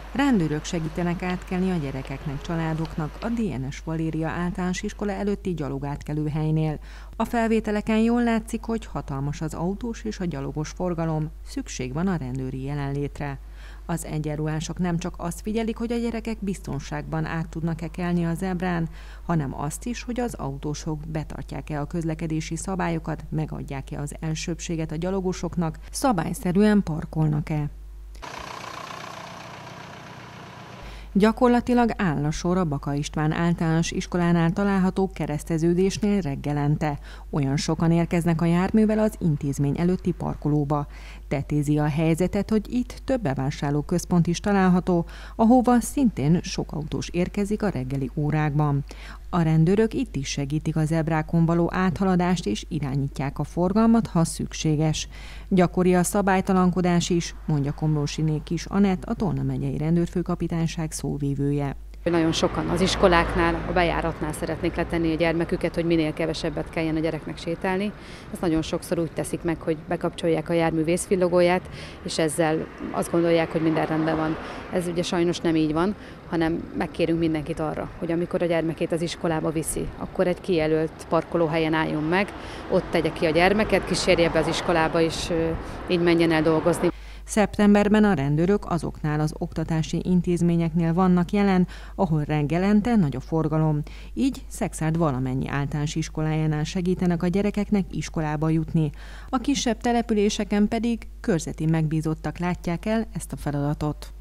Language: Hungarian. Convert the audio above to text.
Rendőrök segítenek átkelni a gyerekeknek, családoknak a DNS Valéria általános iskola előtti gyalogátkelő helynél. A felvételeken jól látszik, hogy hatalmas az autós és a gyalogos forgalom, szükség van a rendőri jelenlétre. Az egyenruhások nem csak azt figyelik, hogy a gyerekek biztonságban át tudnak-e kelni a zebrán, hanem azt is, hogy az autósok betartják-e a közlekedési szabályokat, megadják-e az elsőbbséget a gyalogosoknak, szabályszerűen parkolnak-e. Gyakorlatilag áll a sor a Baka István általános iskolánál található kereszteződésnél reggelente. Olyan sokan érkeznek a járművel az intézmény előtti parkolóba. Tetézi a helyzetet, hogy itt több bevásárlóközpont is található, ahova szintén sok autós érkezik a reggeli órákban. A rendőrök itt is segítik a zebrákon való áthaladást és irányítják a forgalmat, ha szükséges. Gyakori a szabálytalankodás is, mondja Komlósiné Kis Anett, a Tolna megyei rendőrfőkapitányság szóvivője. Nagyon sokan az iskoláknál, a bejáratnál szeretnék letenni a gyermeküket, hogy minél kevesebbet kelljen a gyereknek sétálni. Ezt nagyon sokszor úgy teszik meg, hogy bekapcsolják a jármű vészvillogóját, és ezzel azt gondolják, hogy minden rendben van. Ez ugye sajnos nem így van, hanem megkérünk mindenkit arra, hogy amikor a gyermekét az iskolába viszi, akkor egy kijelölt parkolóhelyen álljon meg, ott tegye ki a gyermeket, kísérje be az iskolába, és így menjen el dolgozni. Szeptemberben a rendőrök azoknál az oktatási intézményeknél vannak jelen, ahol reggelente nagy a forgalom. Így Szekszárd valamennyi általános iskolájánál segítenek a gyerekeknek iskolába jutni. A kisebb településeken pedig körzeti megbízottak látják el ezt a feladatot.